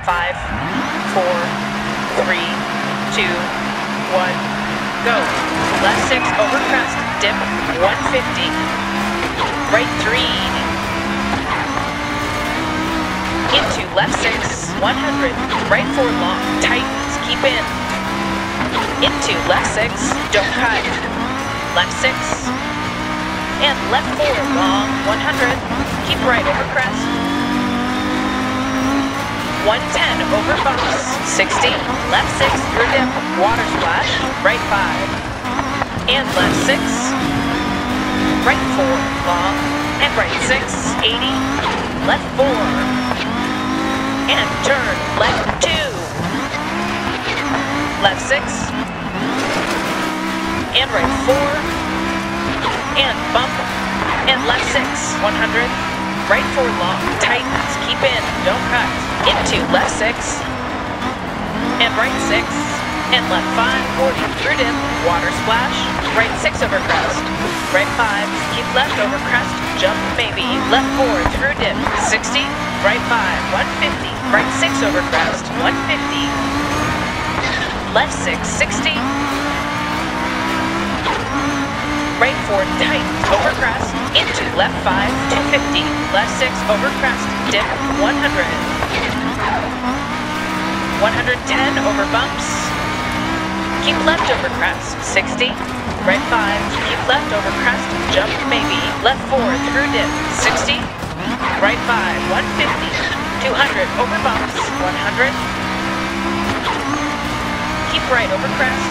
5, 4, 3, 2, 1, go. Left 6 over crest, dip 150. Right 3. Into left 6, 100. Right 4 long, tightens, keep in. Into left 6, don't cut. Left 6. And left 4 long, 100. Keep right over crest. 110 over bumps, 60. Left 6 through dip, water splash. Right 5. And left 6. Right 4 long. And right 6, 80. Left 4. And turn left 2. Left 6. And right 4. And bump. And left 6, 100. Right 4 long, tightens, keep in, don't cut. Into left 6. And right 6. And left 5, 40 through dip, water splash. Right 6 over crest. Right 5, keep left over crest, jump maybe. Left 4 through dip, 60. Right 5, 150. Right 6 over crest, 150. Left 6, 60. Right 4 tight, over crest, into left 5, 250. Left 6 over crest, dip 100. 110 over bumps. Keep left over crest, 60. Right 5, keep left over crest, jump maybe. Left 4 through dip, 60. Right 5, 150. 200 over bumps, 100. Keep right over crest.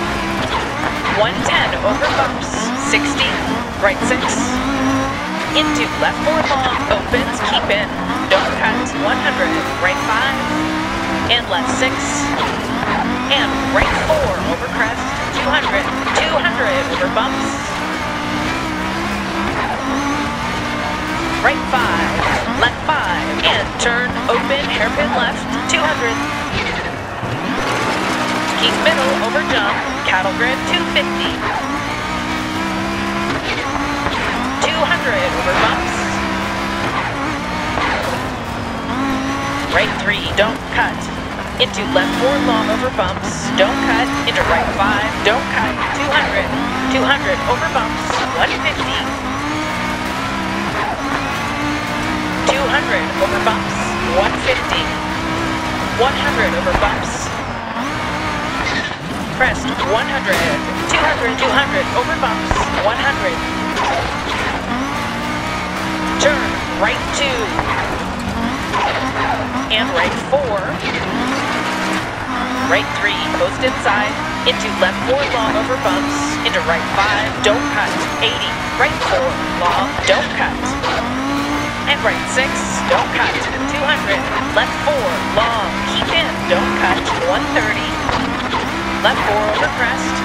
110 over bumps, 60. Right 6. Into left 4 long, opens, keep in. Don't cut, 100. Right 5. And left 6. And right 4 over crest, 200. 200 over bumps. Right 5. Left 5. And turn, open, hairpin left, 200. Keep middle over jump, cattle grid 250. 200 over bumps. Right 3, don't cut. Into left 4 long over bumps, don't cut. Into right 5, don't cut. 200. 200 over bumps, 150. 200 over bumps, 150. 100 over bumps. Crest, 100, 200, 200, over bumps, 100. Turn, right 2. And right 4. Right 3, post inside. Into left 4 long over bumps. Into right 5, don't cut, 80. Right 4, long, don't cut. And right 6, don't cut, 200. Left 4, long, keep in, don't cut, 130. Left 4 over crest.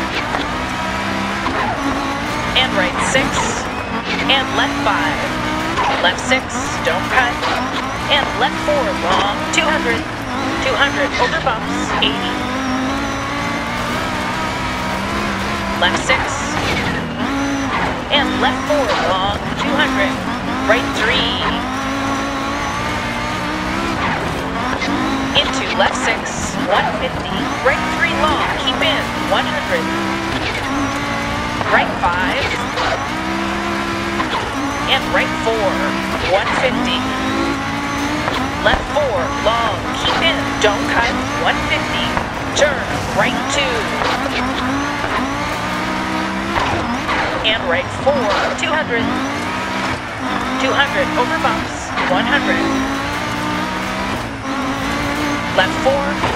And right 6. And left 5. Left 6, don't cut. And left 4 long, 200. 200 over bumps, 80. Left 6. And left 4 long, 200. Right 3. Into left 6, 150. Right 3 long, keep in, 100. Right 5. And right 4, 150. Left 4, long, keep in, don't cut, 150. Turn, right 2. And right 4, 200. 200 over bumps, 100. Left 4.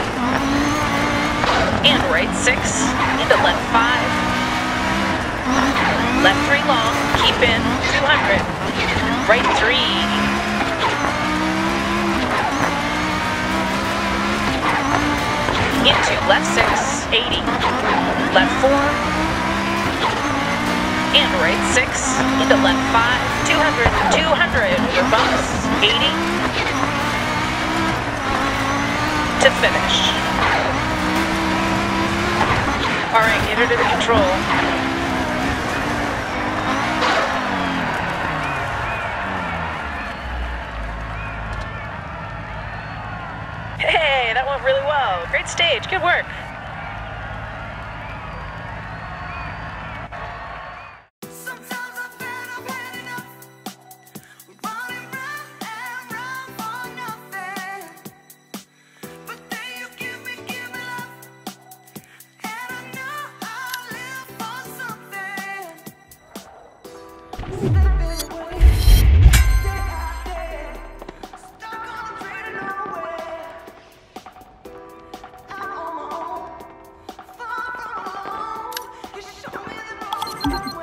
And right 6. Into left 5. Left 3 long, keep in, 200. Right 3. Into left 6, 80. Left 4. And right 6. Into left 5, 200. 200 over bumps, 80. To finish. All right, get her to the control. Hey! Okay, that went really well. Great stage. Good work. Away.